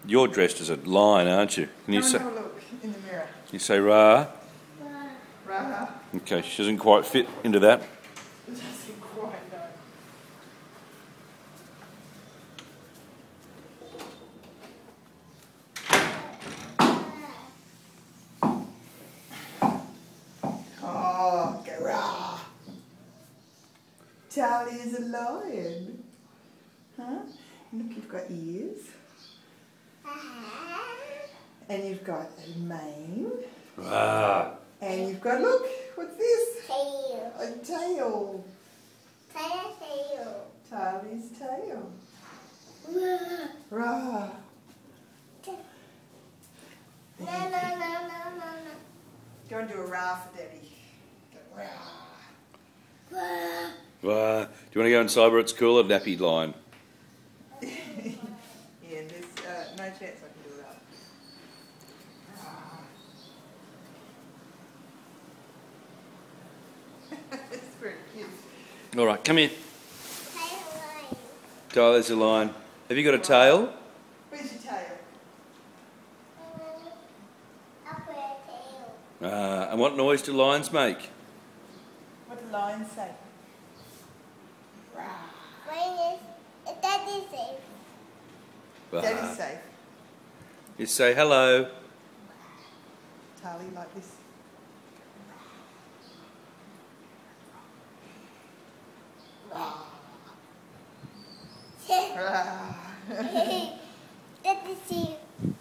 You're dressed as a lion, aren't you? Can you Come say? and have a look in the mirror. You say rah? Rah. Okay, she doesn't quite fit into that. It doesn't quite know. Oh, go rah. Charlie is a lion. Huh? Look, you've got ears. And you've got a mane. Rah. And you've got, look, what's this? Tail. A tail. Tail. Charlie's tail. No, Rah. no, no, no, no, Go and do a rah for Debbie. Go rah. no. Rah. Do you want to go inside where it's cool, a nappy lion? Yeah, there's no chance I can do that. It's very cute. All right, come here. Tail line. Tyler's a lion. Have you got a tail? Where's your tail? Up with a tail. And what noise do lions make? What do lions say? Rah. Mine is daddy safe. Rah. Daddy's safe. You say hello. Charlie, like this. Rah. Rah. Daddy safe.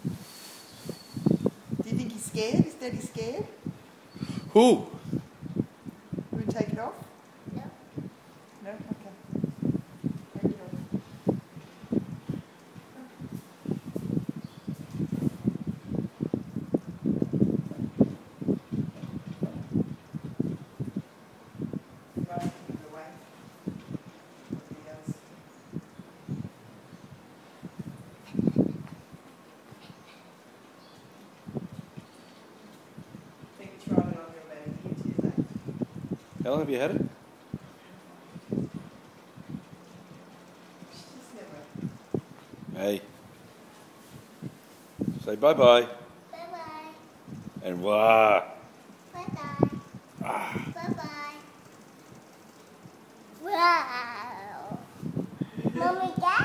Do you think he's scared? Is Daddy scared? Who? You want to take it off? No. No? Okay. Take it off. Right, keep it away. Nobody else. I think it's right on your bed. Here to your left. How long have you had it? She's never. Hey. Say bye-bye. Bye-bye. And wah. Bye-bye. Ah. Bye-bye. Wow. Mommy, Dad.